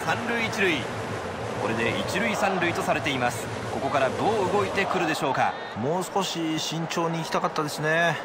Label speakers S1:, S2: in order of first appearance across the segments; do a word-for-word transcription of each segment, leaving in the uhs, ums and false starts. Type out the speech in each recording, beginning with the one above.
S1: 三塁一塁、これで一塁三塁とされています。ここからどう動いてくるでしょうか。
S2: もう少し慎重に行きたかったですね。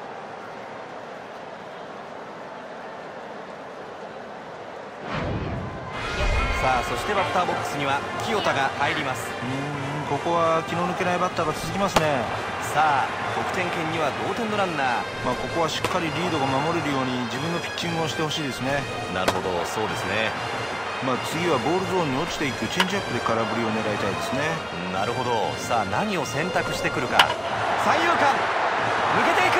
S1: さあそしてバッターボックスには清田が入ります。
S2: うーんここは気の抜けないバッターが続きますね。
S1: さあ得点圏には同点のランナー、
S2: まあ、ここはしっかりリードが守れるように自分のピッチングをしてほしいですね。
S1: なるほど、そうですね。
S2: まあ、次はボールゾーンに落ちていくチェンジアップで空振りを狙いたいですね。
S1: なるほど。さあ何を選択してくるか。三遊間抜けていく。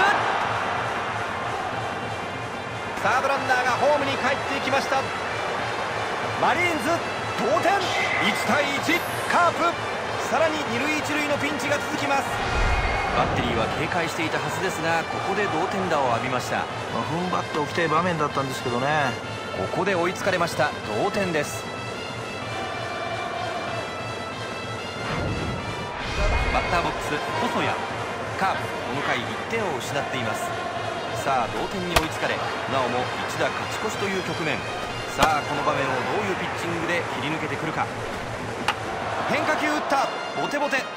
S1: サードランナーがホームに帰っていきました。マリーンズ同点、いちたいいち。カープさらに二塁一塁のピンチが続きます。バッテリーは警戒していたはずですが、ここで同点打を浴びました。
S2: まあ、踏ん張っておきたい場面だったんですけどね。
S1: ここで追いつかれました。同点です。バッターボックス細谷。カープこの回いってんを失っています。さあ同点に追いつかれ、なおも一打勝ち越しという局面。さあこの場面をどういうピッチングで切り抜けてくるか。変化球打った。ボテボテ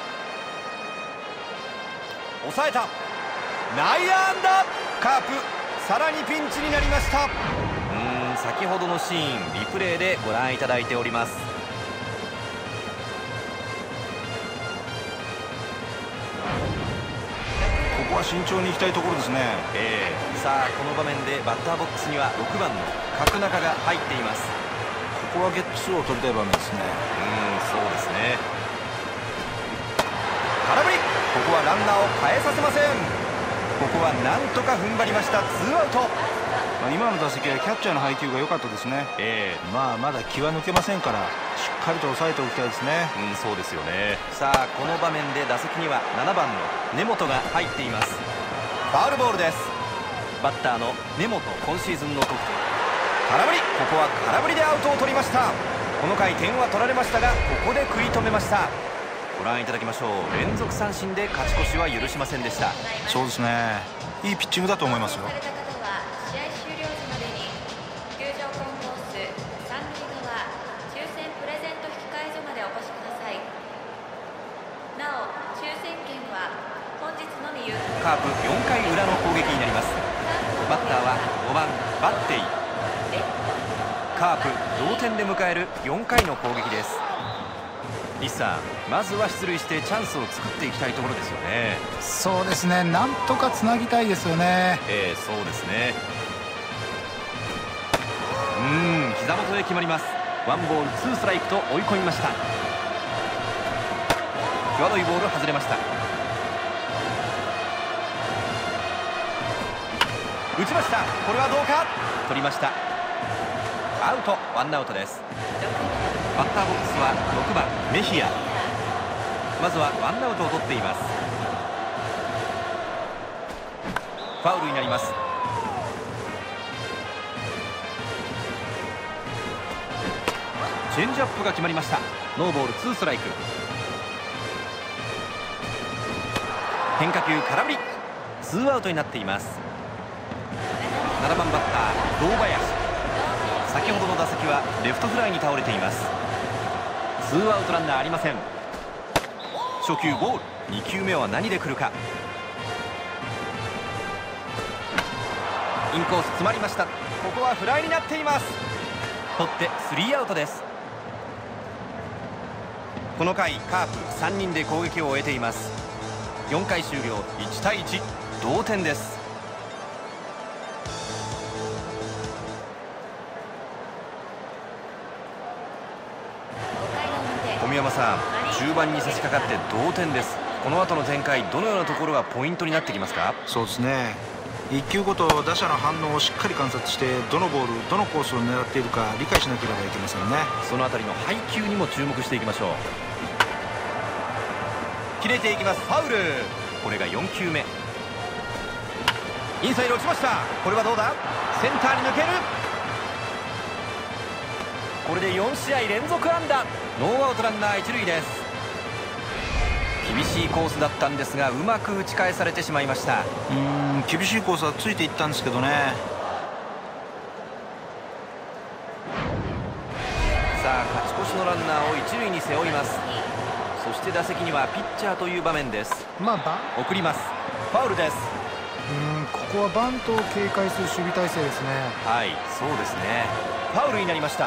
S1: 抑えた。内野安打。カープさらにピンチになりました。うーん先ほどのシーンリプレイでご覧いただいております。
S2: ここは慎重に行きたいところですね。
S1: えー、さあこの場面でバッターボックスにはろくばんの角中が入っています。
S2: ここはゲッツーを取りたい場面ですね。
S1: うーんそうですね。空振り。ここはランナーを変えさせません。ここはなんとか踏ん張りました。ツーアウト。
S2: まあ、今の打席はキャッチャーの配球が良かったですね。
S1: えー、
S2: まあまだ気は抜けませんからしっかりと抑えておきたいですね。
S1: うんそうですよね。さあこの場面で打席にはななばんの根本が入っています。ファウルボールです。バッターの根本今シーズンの得点。空振り。ここは空振りでアウトを取りました。この回点は取られましたが、ここで食い止めました。ご覧いただきましょう。連続三振で勝ち越しは許しませんでした。
S2: そうですね、いいピッチングだと思いますよ。
S1: カープよんかい裏の攻撃になります。バッターはごばんバッテイ。カープ同点で迎えるよんかいの攻撃です。西さん、まずは出塁してチャンスを作っていきたいところですよね。
S3: そうですね、なんとかつなぎたいですよね。
S1: ええそうですね。うーん膝元へ決まります。ワンボールツーストライクと追い込みました。際どいボール外れました。打ちました。これはどうか。取りました。アウト。ワンアウトです。バッターボックスはろくばんメヒア。まずはワンアウトを取っています。ファウルになります。チェンジアップが決まりました。ノーボールツーストライク。変化球空振り。ツーアウトになっています。ななばんバッター堂林。先ほどの打席はレフトフライに倒れています。ツーアウトランナーありません。初球ボール。にきゅうめは何で来るか。インコース詰まりました。ここはフライになっています。取ってスリーアウトです。この回カープさんにんで攻撃を終えています。よんかい終了いちたいいち同点です。小宮山さん、中盤に差し掛かって同点です。この後の展開、どのようなところがポイントになってきますか。
S2: そうですね、いっきゅうごと打者の反応をしっかり観察して、どのボールどのコースを狙っているか理解しなければいけませんね。
S1: そのあたりの配球にも注目していきましょう。切れていきます。ファウル。これがよんきゅうめ。インサイド落ちました。これはどうだ。センターに抜ける。これでよんしあい連続安打。ノーアウトランナー一塁です。厳しいコースだったんですが、うまく打ち返されてしまいました。
S2: うーん厳しいコースはついていったんですけどね。
S1: ささあ勝ち越しのランナーを一塁に背負います。そして打席にはピッチャーという場面です。
S3: まあバ
S1: 送ります。ファウルです。
S3: うんここはバントを警戒する守備体制ですね。
S1: はい、そうですね。ファウルになりました。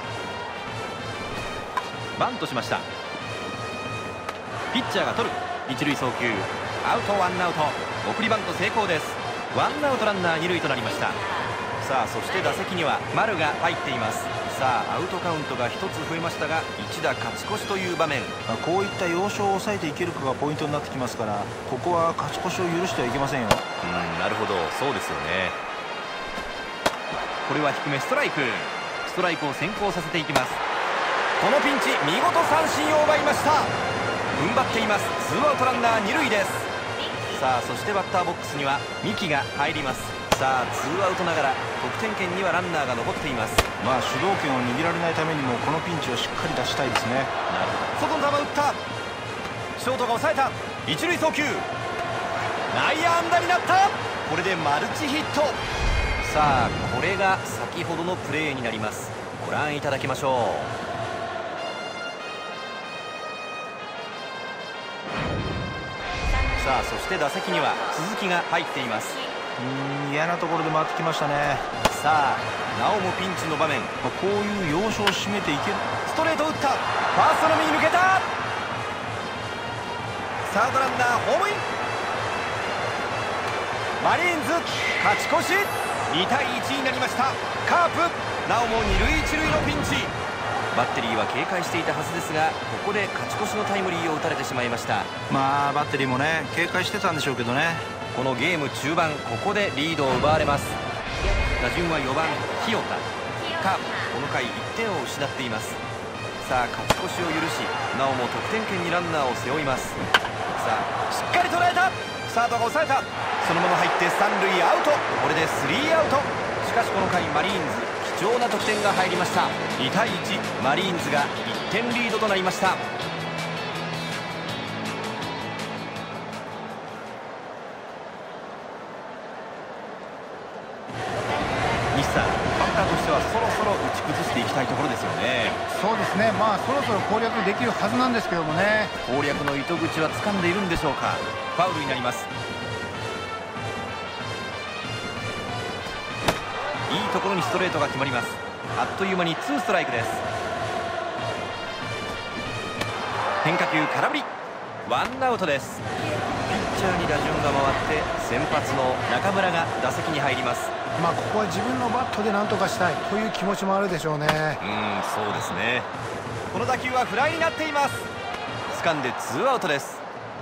S1: バントしました。ピッチャーが取る。一塁送球アウト、ワンアウト。送りバント成功です。ワンアウトランナー二塁となりました。さあそして打席には丸が入っています。さあアウトカウントがひとつ増えましたが一打勝ち越しという場面。
S2: こういった要所を抑えていけるかがポイントになってきますから、ここは勝ち越しを許してはいけませんよ。
S1: うんなるほど、そうですよね。これは低めストライク。ストライクを先行させていきます。このピンチ見事三振を奪いました。踏ん張っています。ツーアウトランナー二塁です。さあそしてバッターボックスには三木が入ります。さあツーアウトながら得点圏にはランナーが残っています。
S2: まあ主導権を握られないためにもこのピンチをしっかり出したいですね。
S1: なるほど。外の球打った。ショートが抑えた。一塁送球内野安打になった。これでマルチヒット。さあこれが先ほどのプレーになります。ご覧いただきましょう。さあそして打席には鈴木が入っています。
S2: うーん嫌なところで回ってきましたね。
S1: さあなおもピンチの場面。
S2: こういう要所を締めていける。
S1: ストレート打った。ファーストの右抜けた。サードランナーホームイン。マリーンズ勝ち越し。にたいいちになりました。カープなおも二塁一塁のピンチ。バッテリーは警戒していたはずですがここで勝ち越しのタイムリーを打たれてしまいました。
S2: まあバッテリーもね警戒してたんでしょうけどね。
S1: このゲーム中盤ここでリードを奪われます。打順はよばん清田。カープこの回いってんを失っています。さあ勝ち越しを許しなおも得点圏にランナーを背負います。さあしっかり捉えた。サードが抑えた。そのまま入って三塁アウト。これでスリーアウト。しかしこの回マリーンズ貴重な得点が入りました。にたいいちマリーンズがいってんリードとなりました。西さんバッターとしてはそろそろ打ち崩していきたいところですよね。
S3: そうですね。まあそろそろ攻略できるはずなんですけどもね。
S1: 攻略の糸口は掴んでいるんでしょうか。ファウルになります。いいところにストレートが決まります。あっという間にツーストライクです。変化球空振り。ワンアウトです。ピッチャーに打順が回って先発の中村が打席に入ります。
S3: まあここは自分のバットで何とかしたいという気持ちもあるでしょうね。
S1: うんそうですね。この打球はフライになっています。掴んでツーアウトです。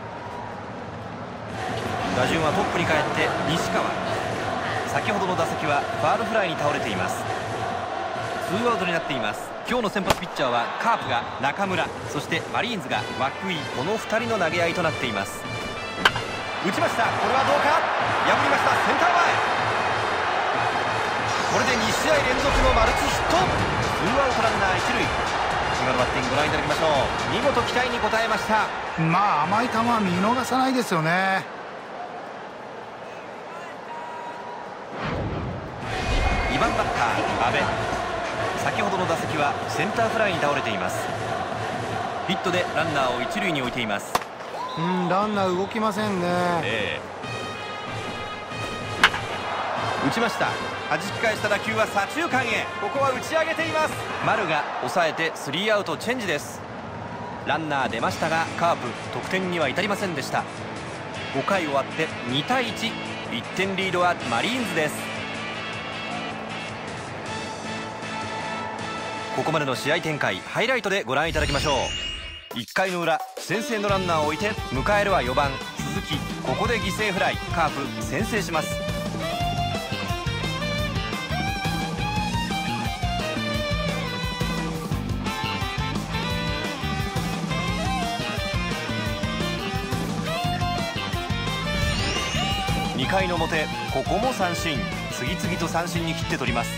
S1: 打順はトップに帰って西川。先ほどの打席はファールフライに倒れています。ツーアウトになっています。今日の先発ピッチャーはカープが中村、そしてマリーンズが涌井、このふたりの投げ合いとなっています。打ちました。これはどうか。破りました。センター前。これでにしあい連続のマルチヒット。ツーアウトランナー一塁。今のバッティングご覧いただきましょう。見事期待に応えました。
S3: まあ甘い球は見逃さないですよね。
S1: にばんバッター阿部。先ほどの打席はセンターフライに倒れています。ヒットでランナーを一塁に置いています。
S3: うんランナー動きませんね。
S1: ええ、打ちました。弾き返した打球は左中間へ。ここは打ち上げています。丸が抑えてスリーアウトチェンジです。ランナー出ましたがカープ得点には至りませんでした。ごかい終わってにたいいち、いってんリードはマリーンズです。ここまでの試合展開ハイライトでご覧いただきましょう。いっかいの裏、先制のランナーを置いて迎えるはよばん鈴木。ここで犠牲フライ。カープ先制します。にかいの表、ここも三振。次々と三振に切って取ります。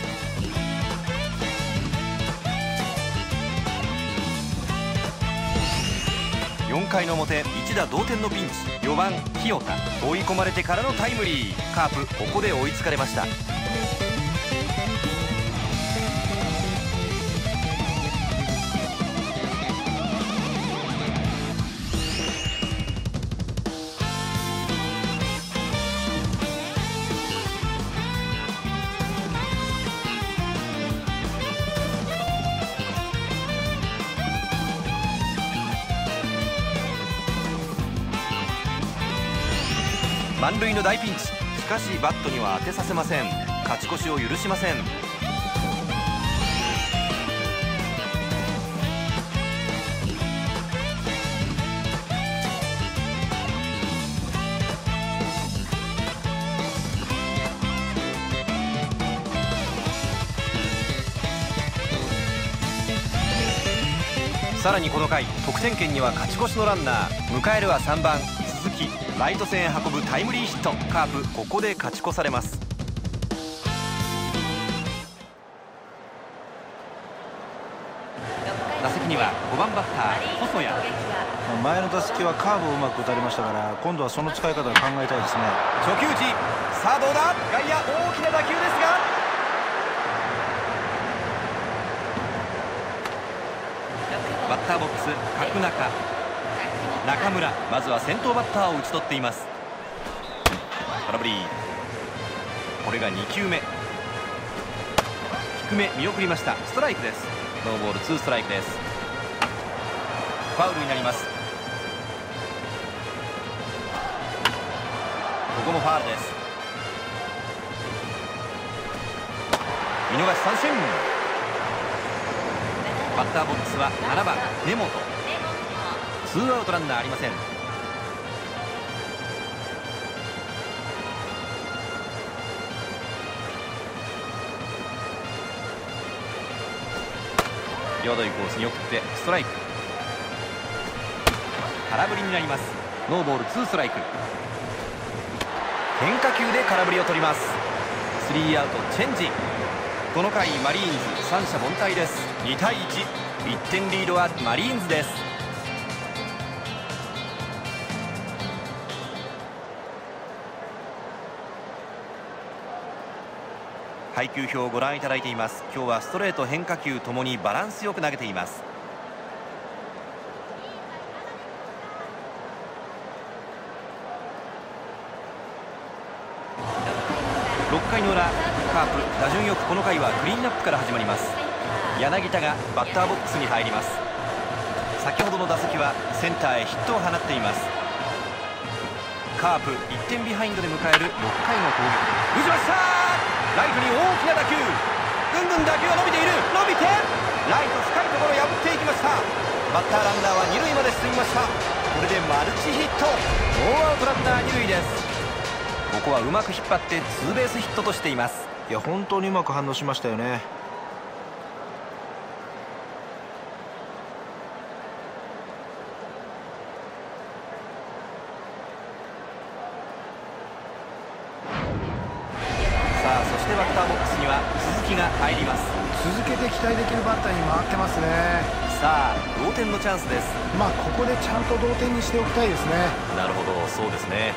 S1: よんかいの表、一打同点のピンチ。よばん清田。追い込まれてからのタイムリー。カープここで追いつかれました。 満塁の大ピンチ。しかしバットには当てさせません。勝ち越しを許しません。さらにこの回得点圏には勝ち越しのランナー。迎えるはさんばん鈴木。ライト線へ運ぶタイムリーヒット。カープここで勝ち越されます。打席にはごばんバッター細谷。
S2: 前の打席はカーブをうまく打たれましたから、今度はその使い方を考えたいですね。
S1: 初球打ち。さあどうだ。外野大きな打球ですが、バッターボックス角中。中村、まずは先頭バッターを打ち取っています。空振り。これがにきゅうめ。低め見送りました。ストライクです。ノーボールツーストライクです。ファウルになります。ここもファウルです。見逃し三振。バッターボックスはななばん根本。ツーアウトランナーありません。際どいコースに送ってストライク。空振りになります。ノーボールツーストライク。変化球で空振りを取ります。スリーアウトチェンジ。この回マリーンズ三者凡退です。にたいいち。いってんリードはマリーンズです。配球表をご覧いただいています。今日はストレート変化球ともにバランスよく投げています。ろっかいの裏、カープ打順よくこの回はクリーンアップから始まります。柳田がバッターボックスに入ります。先ほどの打席はセンターへヒットを放っています。カープいってんビハインドで迎えるろっかいの攻撃。打ちました。ライトに大きな打球。ぐんぐん打球が伸びている。伸びてライト深いところ破っていきました。バッターランナーはに塁まで進みました。これでマルチヒット。ノーアウトランナーに塁です。ここはうまく引っ張ってツーベースヒットとしています。
S2: いや本当にうまく反応しましたよね。
S3: さあそしてバッターボックスには鈴木が入ります。続けて期待できるバッターに回ってますね。
S1: さあ同点のチャンスです。
S3: まあここでちゃんと同点にしておきたいですね。
S1: なるほど、そうですね。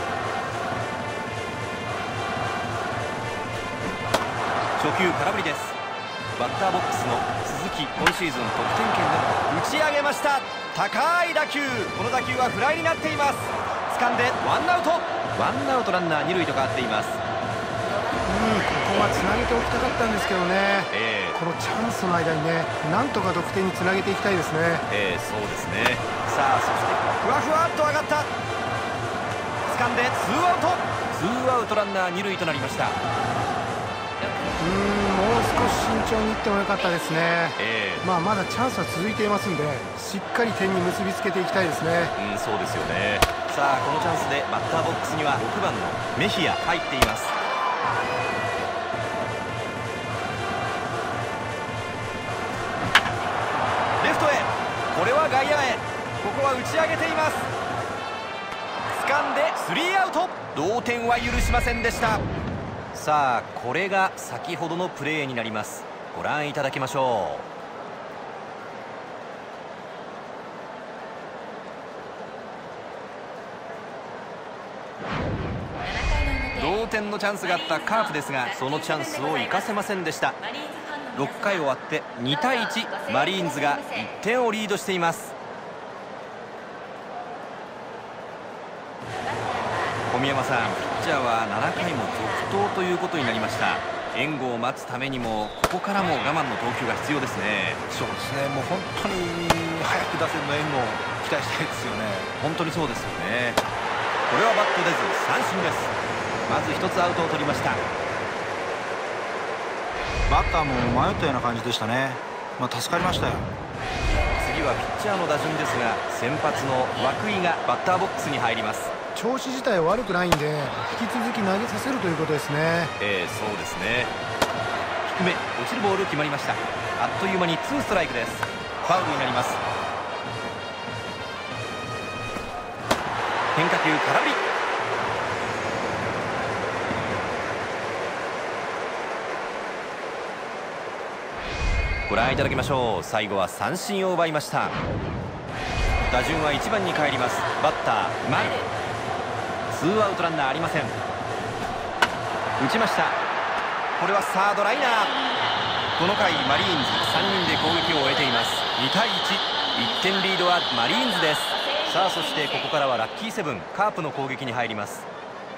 S1: 初球空振りです。バッターボックスの鈴木、今シーズン得点圏で打ち上げました。高い打球。この打球はフライになっています。掴んでワンアウト。ワンアウトランナーに塁と変わっています。
S3: うんここはつなげておきたかったんですけどね、えー、このチャンスの間にねなんとか得点につなげていきたいですね。
S1: えー、そうですね。さあそしてふわふわっと上がった。掴んでツーアウト。ツーアウトランナーに塁となりました。
S3: うーんもう少し慎重にいってもよかったですね、えーまあ、まだチャンスは続いていますんでしっかり点に結びつけていきたいですね。
S1: うんそうですよね。さあこのチャンスでバッターボックスにはろくばんのメヒア入っています。レフトへ。これは外野へ。ここは打ち上げています。掴んでスリーアウト。同点は許しませんでした。さあこれが先ほどのプレーになります。ご覧いただきましょう。同点のチャンスがあったカープですがそのチャンスを生かせませんでした。ろっかい終わってにたいいち。マリーンズがいってんをリードしています。小宮山さん、ピッチャーはななかいも続投ということになりました。援護を待つためにもここからも我慢の投球が必要ですね。
S2: そうですね。もう本当に早く打線の援護を期待したいですよね。
S1: 本当にそうですよね。 これはバット出ず三振です。まずひとつアウトを取りました。
S2: バッターも迷ったような感じでしたね。まあ、助かりましたよ。
S1: 次はピッチャーの打順ですが、先発の涌井がバッターボックスに入ります。
S3: 調子自体悪くないんで引き続き投げさせるということですね。
S1: ええ、そうですね。低め落ちるボール決まりました。あっという間にツーストライクです。ファウルになります。変化球空振り。ご覧いただきましょう。最後は三振を奪いました。打順はいちばんに帰ります。バッター丸。ツーアウトランナーありません。打ちました。これはサードライナー。この回マリーンズさんにんで攻撃を終えています。にたいいち、いってんリードはマリーンズです。さあ、そしてここからはラッキーセブンカープの攻撃に入ります。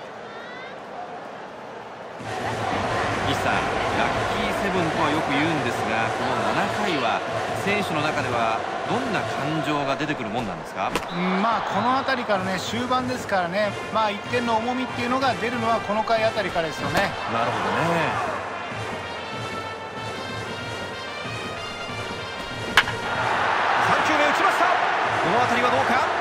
S1: 西さん、ラッキーセブンとはよく言うんですが、このななかいは選手の中ではどんな感情が出てくるもんなんですか？
S4: うん、まあこの辺りからね、終盤ですからね、まあいってんの重みっていうのが出るのはこの回あたりからですよね。
S1: なるほどね。さんきゅうめ打ちました。この辺りはどうか。